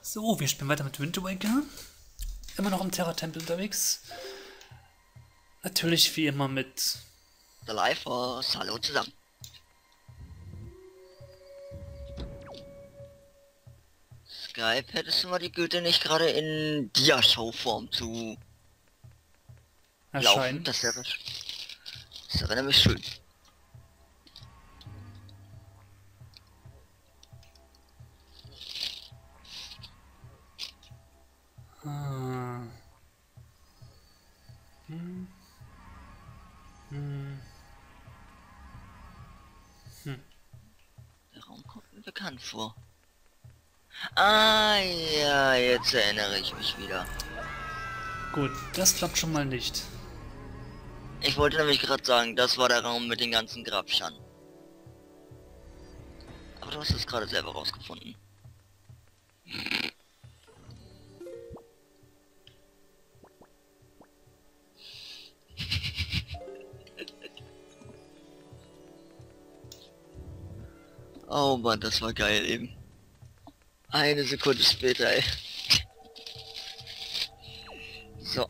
So, wir spielen weiter mit Wind Waker. Immer noch im Terra-Tempel unterwegs. Natürlich wie immer mit The Lifeforce, hallo zusammen. Skype, hättest du mal die Güte, nicht gerade in Dia-Show-Form zu Erscheinen. laufen? Das wäre nämlich schön. Ah. Der Raum kommt mir bekannt vor. Ah ja, jetzt erinnere ich mich wieder. Gut, das klappt schon mal nicht. Ich wollte nämlich gerade sagen, das war der Raum mit den ganzen Grabschern. Aber du hast es gerade selber rausgefunden. Oh Mann, das war geil eben. Eine Sekunde später, ey. So.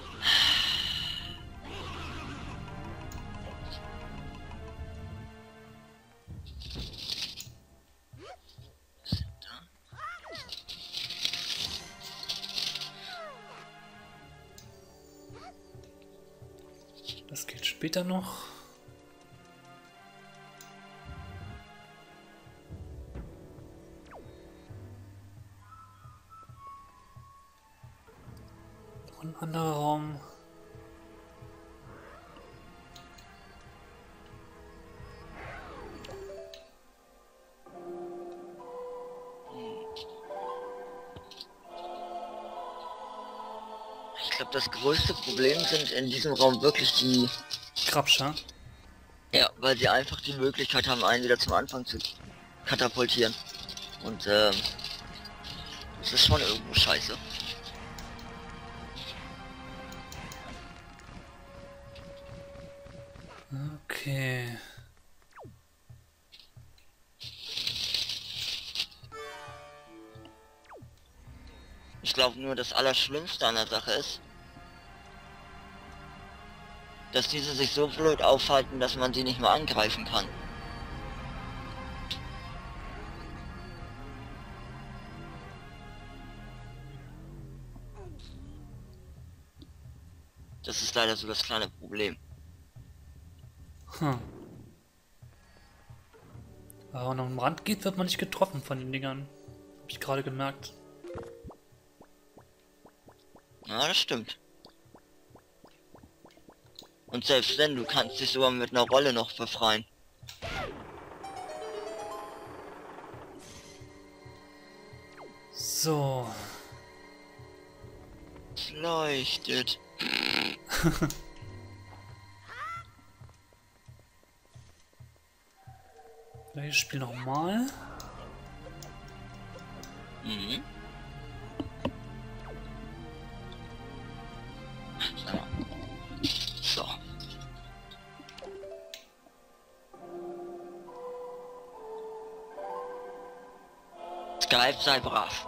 Das geht später noch. Noch ein anderer Raum. Ich glaube, das größte Problem sind in diesem Raum wirklich die... Grabscher. Ja, weil sie einfach die Möglichkeit haben, einen wieder zum Anfang zu katapultieren. Und das ist schon irgendwo scheiße. Okay. Ich glaube nur, das Allerschlimmste an der Sache ist, dass diese sich so blöd aufhalten, dass man sie nicht mehr angreifen kann. Das ist leider so das kleine Problem. Aber wenn man am Rand geht, wird man nicht getroffen von den Dingern. Hab ich gerade gemerkt. Ja, das stimmt. Und selbst wenn, du kannst dich sogar mit einer Rolle noch befreien. So. Es leuchtet. Gleiches Spiel nochmal. Mhm. So. Skype, sei brav.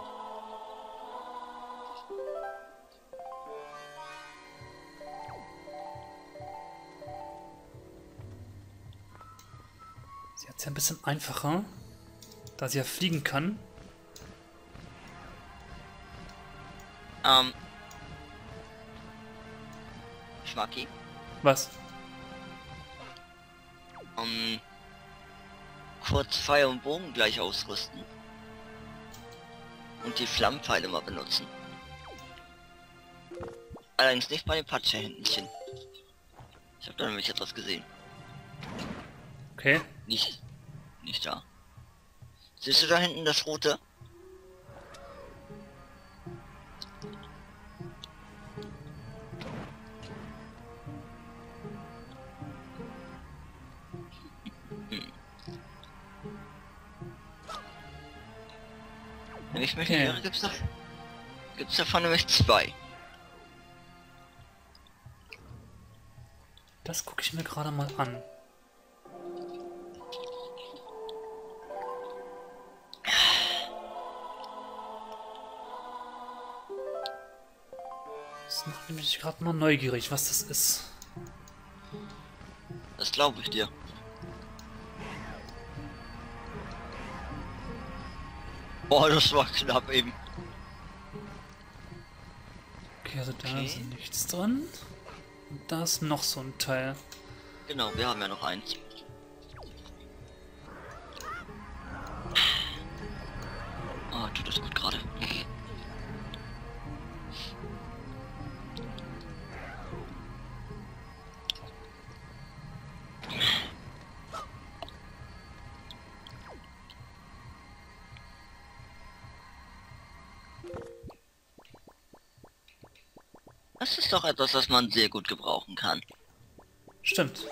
Sie hat es ja ein bisschen einfacher, da sie ja fliegen kann. Schmacki. Was? Kurz Pfeil und Bogen gleich ausrüsten. Und die Flammenpfeile mal benutzen. Allerdings nicht bei den Patscherhändchen. Ich habe da nämlich etwas gesehen. Okay. Nicht da. Siehst du da hinten das rote? Wenn ich mich nicht irre, gibt's davon nämlich 2. Das gucke ich mir gerade mal an. Das macht mich gerade mal neugierig, was das ist. Das glaube ich dir. Boah, das war knapp eben. Okay, also da ist nichts drin. Und da ist noch so ein Teil. Genau, wir haben ja noch eins. Ah, tut das gut gerade. Das ist doch etwas, was man sehr gut gebrauchen kann. Stimmt.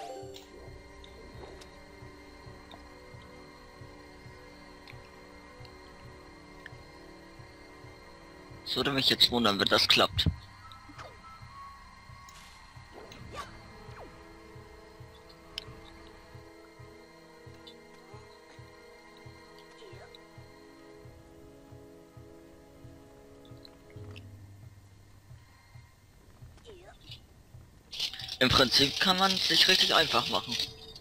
Es würde mich jetzt wundern, wenn das klappt. Im Prinzip kann man es sich richtig einfach machen.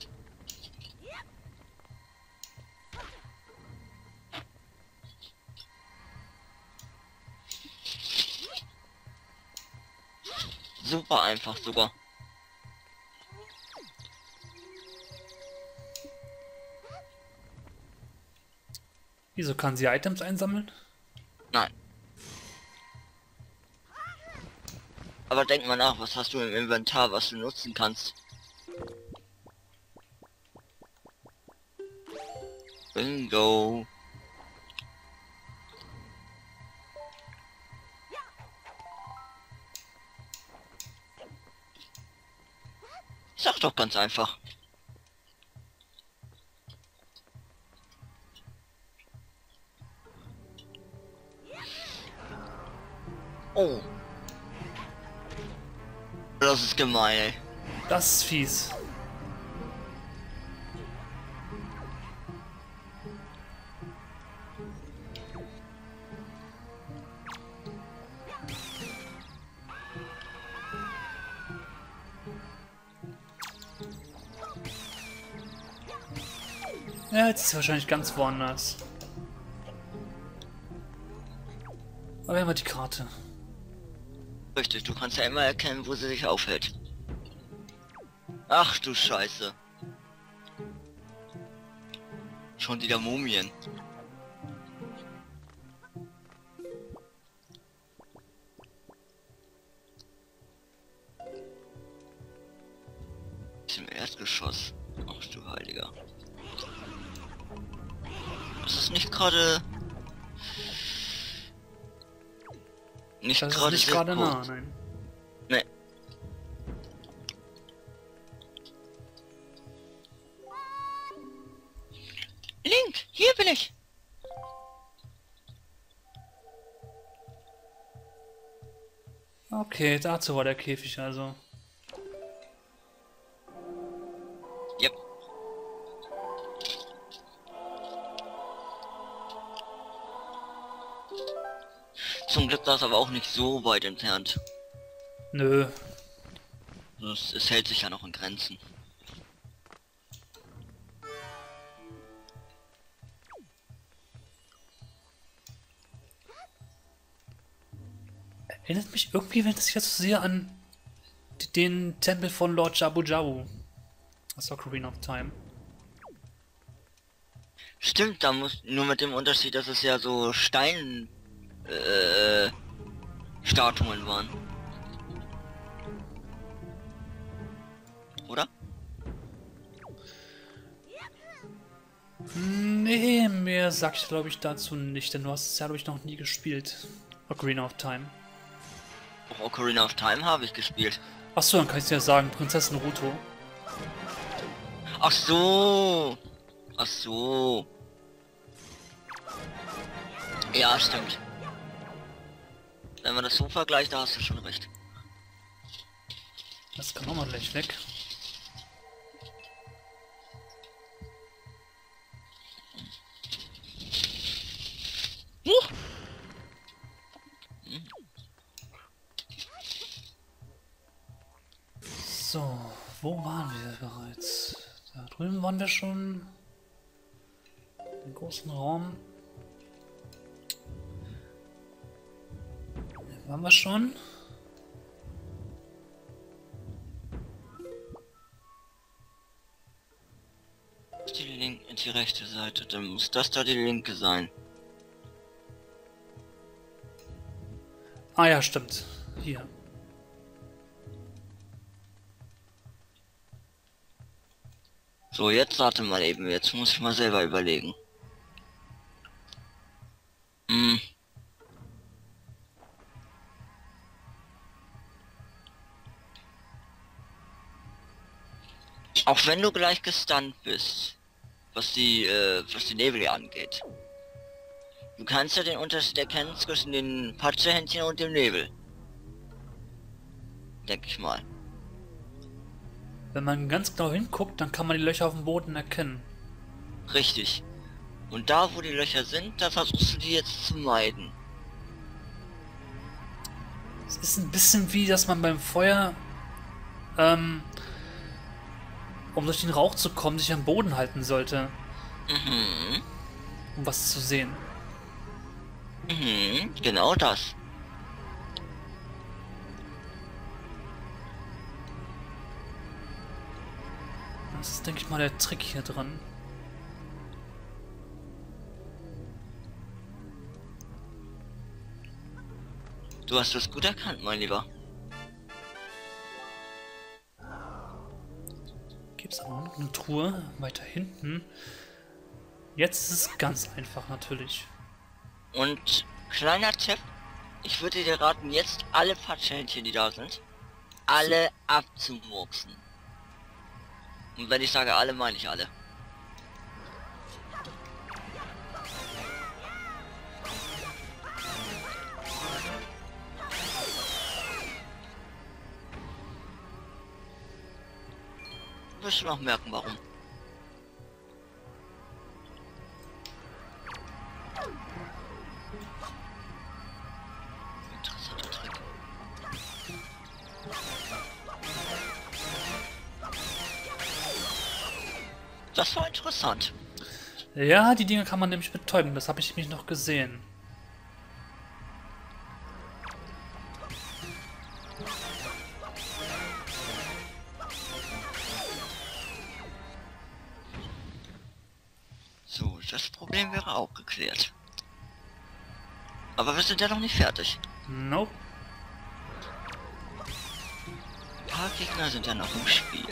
Super einfach sogar. Wieso kann sie Items einsammeln? Nein. Aber denk mal nach, was hast du im Inventar, was du nutzen kannst? Bingo. Sag doch ganz einfach. Oh. Das ist gemein, ey. Das ist fies. Ja, jetzt ist sie wahrscheinlich ganz woanders. Aber wir haben die Karte. Richtig, du kannst ja immer erkennen, wo sie sich aufhält. Ach du Scheiße. Schon wieder Mumien. Ist im Erdgeschoss. Ach du Heiliger. Das ist nicht gerade... Nicht Das ist gerade nicht sehr gerade nah, kurz. nein. Nee. Link, hier bin ich. Okay, dazu war der Käfig also. Yep. Zum Glück war es aber auch nicht so weit entfernt. Nö. Es hält sich ja noch in Grenzen. Erinnert mich irgendwie, wenn ich das so sehe, an den Tempel von Lord Jabu Jabu. Das Ocarina of Time. Stimmt, da muss nur mit dem Unterschied, dass es ja so Stein Statuen waren. Oder? Nee, mehr sag ich glaube ich dazu nicht, denn du hast es ja glaube ich noch nie gespielt. Ocarina of Time. Auch Ocarina of Time habe ich gespielt. Achso, dann kann ich dir ja sagen, Prinzessin Ruto. Ach so. Ach so. Ja, stimmt. Wenn man das so vergleicht, da hast du schon recht. Das kann auch mal gleich weg. So, wo waren wir bereits? Da drüben waren wir schon. Den großen Raum. Hier waren wir schon. Die rechte Seite, dann muss das da die linke sein. Ah ja, stimmt. Hier. So, jetzt warte mal eben, jetzt muss ich mal selber überlegen. Auch wenn du gleich gestunt bist, was die Nebel angeht. Du kannst ja den Unterschied erkennen zwischen den Patschehändchen und dem Nebel. Denke ich mal. Wenn man ganz genau hinguckt, dann kann man die Löcher auf dem Boden erkennen. Richtig. Und da, wo die Löcher sind, da versuchst du die jetzt zu meiden. Es ist ein bisschen wie, dass man beim Feuer, um durch den Rauch zu kommen, sich am Boden halten sollte. Mhm. Um was zu sehen. Mhm, genau das. Das ist, denke ich mal, der Trick hier dran. Du hast das gut erkannt, mein Lieber. Gibt es aber noch eine Truhe weiter hinten. Jetzt ist es ganz einfach natürlich. Und kleiner Tipp, ich würde dir raten, jetzt alle Patschhändchen, die da sind, alle abzumurksen. Und wenn ich sage alle, meine ich alle. Wirst du noch merken, warum. Interessanter Trick. Das war interessant. Ja, die Dinge kann man nämlich betäuben. Das habe ich nämlich noch gesehen. So, das Problem wäre auch geklärt. Aber wir sind ja noch nicht fertig. Nope. Ein paar Gegner sind ja noch im Spiel.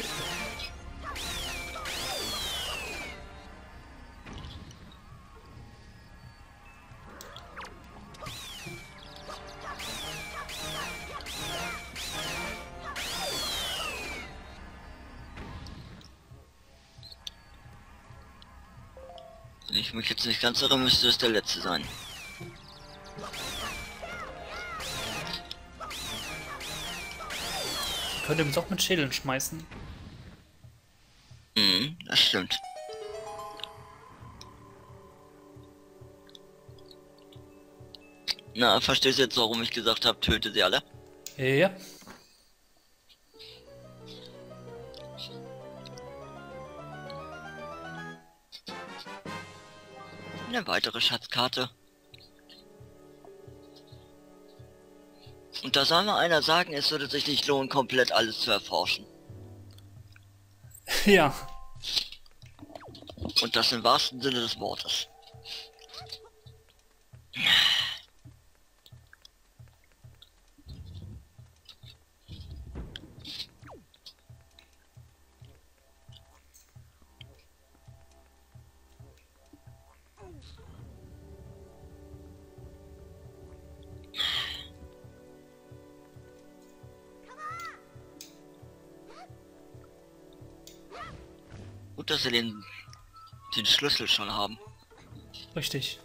Wenn ich mich jetzt nicht ganz irre, müsste es der letzte sein. Könnt ihr uns auch mit Schädeln schmeißen? Mhm, das stimmt. Na, verstehst du jetzt, warum ich gesagt habe, töte sie alle? Ja. Eine weitere Schatzkarte. Und da soll mal einer sagen, es würde sich nicht lohnen, komplett alles zu erforschen. Ja. Und das im wahrsten Sinne des Wortes. Gut, dass wir den Schlüssel schon haben. Richtig.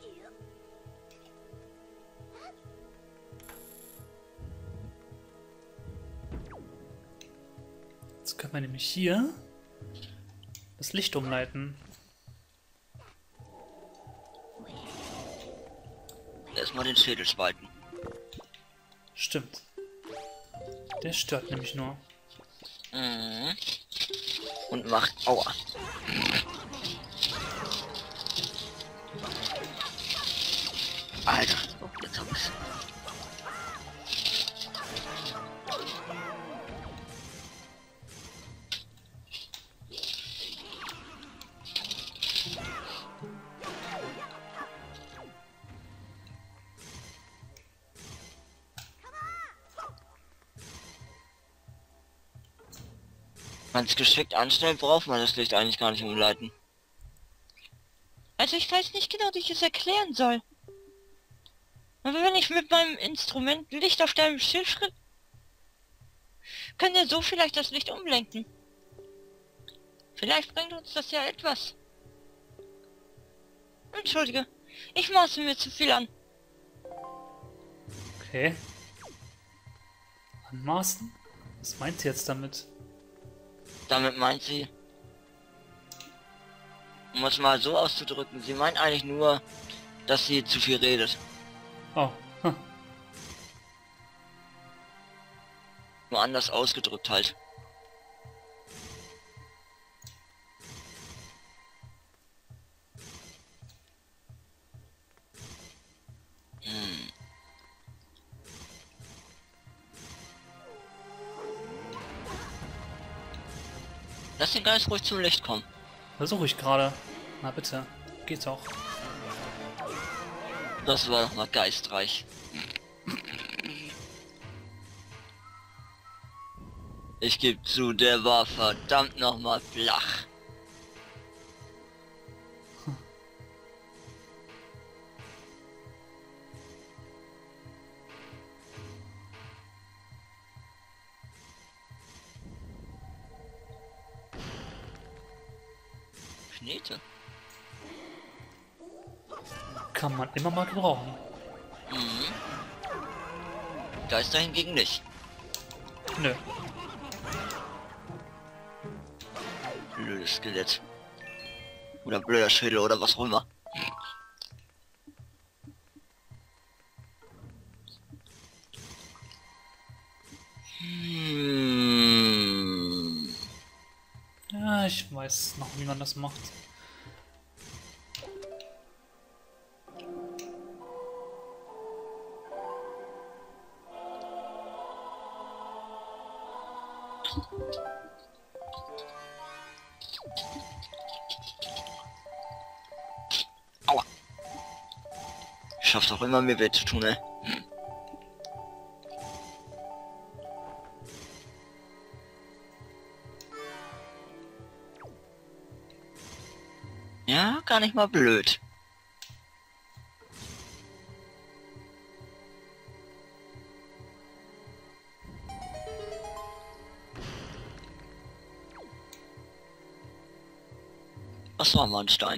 Jetzt können wir nämlich hier das Licht umleiten. Erstmal den Schädel spalten. Stimmt. Der stört nämlich nur. Mhm. Und macht... Aua. Alter. Oh, jetzt hab ich's. Wenn es geschickt anstellen, braucht man das Licht eigentlich gar nicht umleiten. Also ich weiß nicht genau, wie ich es erklären soll. Aber wenn ich mit meinem Instrument Licht auf deinem Schildschritt, kann er so vielleicht das Licht umlenken. Vielleicht bringt uns das ja etwas. Entschuldige, ich maße mir zu viel an. Okay. Anmaßen? Was meint sie jetzt damit? Damit meint sie, um es mal so auszudrücken, sie meint eigentlich nur, dass sie zu viel redet. Oh. Hm. Nur anders ausgedrückt halt. Lass den Geist ruhig zum Licht kommen. Versuche ich gerade. Na bitte. Geht doch. Das war doch mal geistreich. Ich gebe zu, der war verdammt nochmal flach. Knete. Kann man immer mal gebrauchen. Mhm. Geister hingegen nicht. Nö. Blödes Skelett. Oder blöder Schädel oder was auch immer. Ja, ich weiß noch, wie man das macht. Aua. Schafft auch immer mir weh zu tun, ey. Ja, gar nicht mal blöd. Das war mal ein Stein.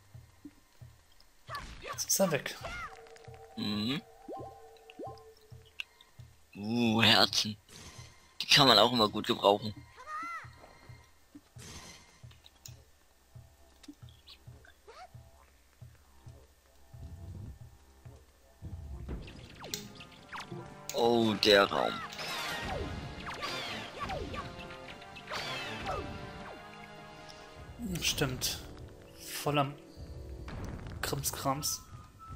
Jetzt ist er weg. Mhm. Herzen. Die kann man auch immer gut gebrauchen. Oh, der Raum. Stimmt. Voller Krimskrams.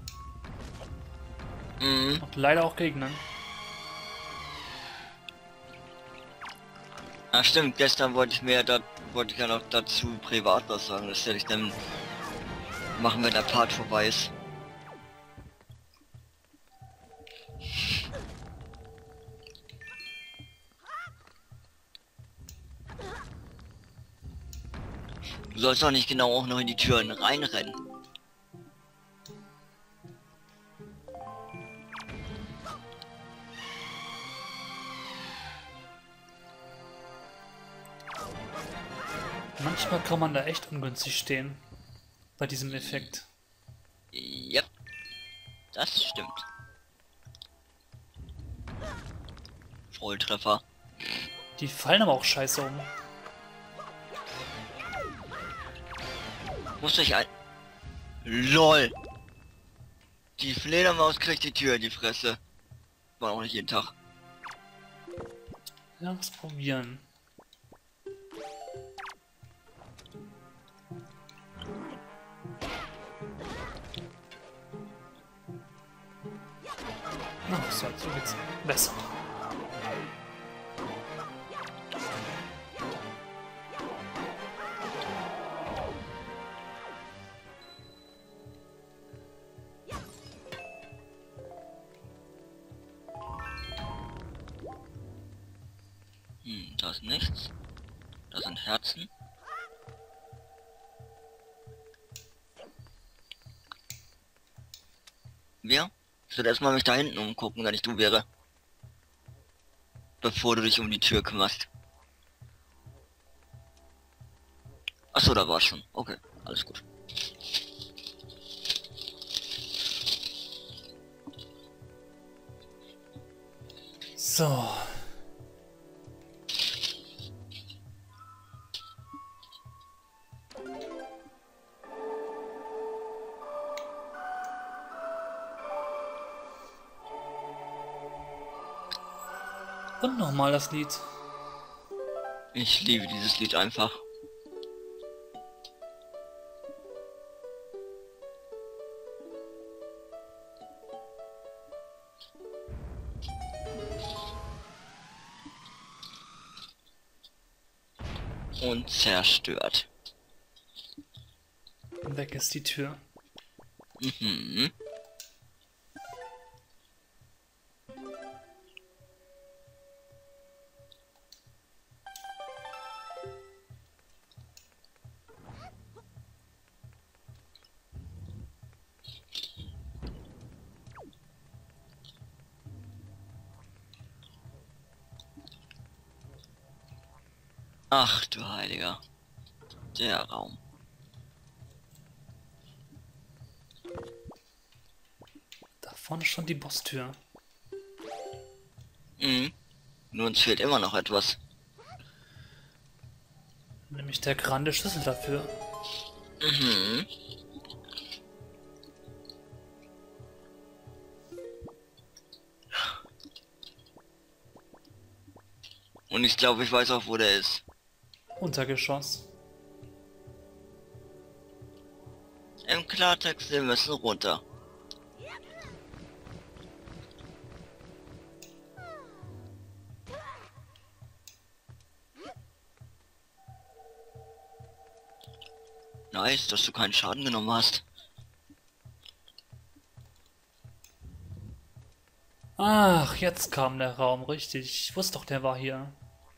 Mhm. Und leider auch Gegner. Ah, stimmt, gestern wollte ich mir ja noch dazu privat was sagen. Das werde ich dann machen, wenn der Part vorbei ist. Du sollst doch nicht genau auch noch in die Türen reinrennen. Manchmal kann man da echt ungünstig stehen. Bei diesem Effekt. Ja, das stimmt. Volltreffer. Die fallen aber auch scheiße um. Muss ich ein... LOL! Die Fledermaus kriegt die Tür in die Fresse. War auch nicht jeden Tag. Ja, was probieren. Ach, so geht's besser. Da ist nichts. Da sind Herzen. Wer? Ich würde erstmal mich da hinten umgucken, wenn ich du wäre. Bevor du dich um die Tür kümmerst. Achso, da war schon. Okay, alles gut. So. Und nochmal das Lied. Ich liebe dieses Lied einfach. Und zerstört. Weg ist die Tür. Mhm. Ach du Heiliger. Der Raum. Da vorne ist schon die Bosstür. Mhm. Nur uns fehlt immer noch etwas. Nämlich der grande Schlüssel dafür. Mhm. Und ich glaube, ich weiß auch, wo der ist. Untergeschoss. Im Klartext, wir müssen runter. Nice, dass du keinen Schaden genommen hast. Ach, jetzt kam der Raum, richtig. Ich wusste doch, der war hier.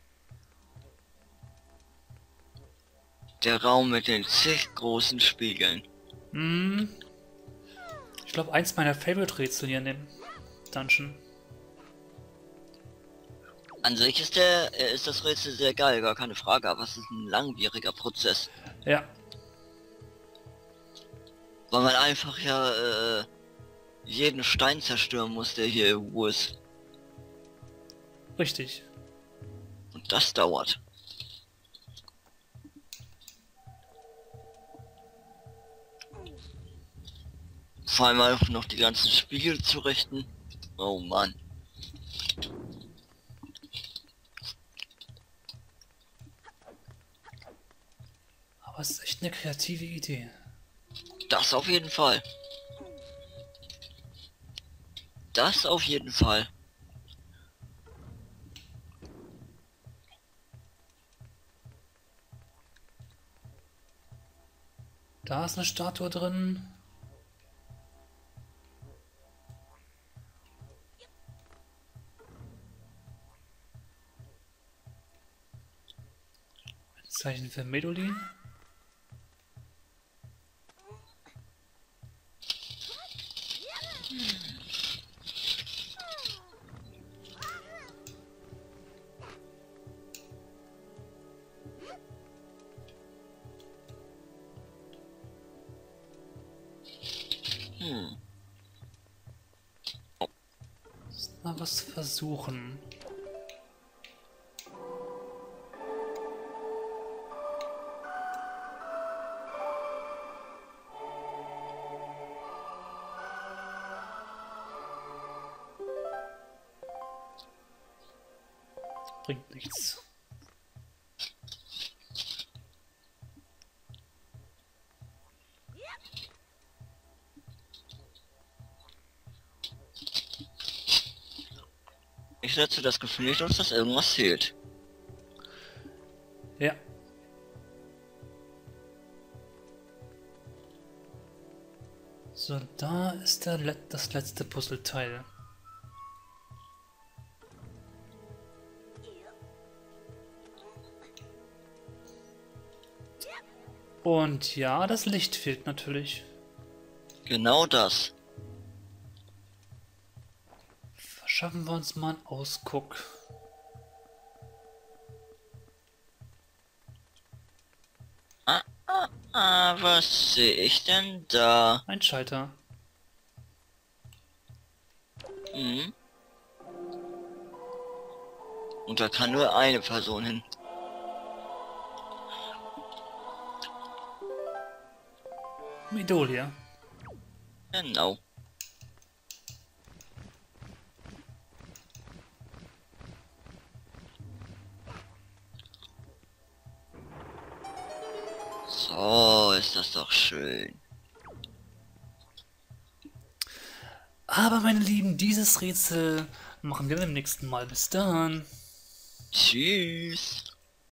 Der Raum mit den zig großen Spiegeln. Hm. Ich glaube, eins meiner Favorite-Rätsel hier in dem Dungeon. An sich ist das Rätsel sehr geil, gar keine Frage, aber es ist ein langwieriger Prozess. Ja, Weil man einfach ja jeden Stein zerstören muss, der hier irgendwo ist. richtig. Und das dauert. Vor allem auch noch die ganzen Spiegel zu richten. Oh Mann. Aber es ist echt eine kreative Idee. Das auf jeden Fall. Das auf jeden Fall. Da ist eine Statue drin. Ein Zeichen für Medolin. Mal was versuchen. Bringt nichts. Ich setze das Gefühl nicht aus, dass irgendwas fehlt. Ja. So, da ist das letzte Puzzleteil. Und ja, das Licht fehlt natürlich. Genau das. Verschaffen wir uns mal einen Ausguck. Was sehe ich denn da? Ein Schalter. Hm. Und da kann nur eine Person hin. Midolia. Genau. So, ist das doch schön. Aber meine Lieben, dieses Rätsel machen wir beim nächsten Mal. Bis dann. Tschüss.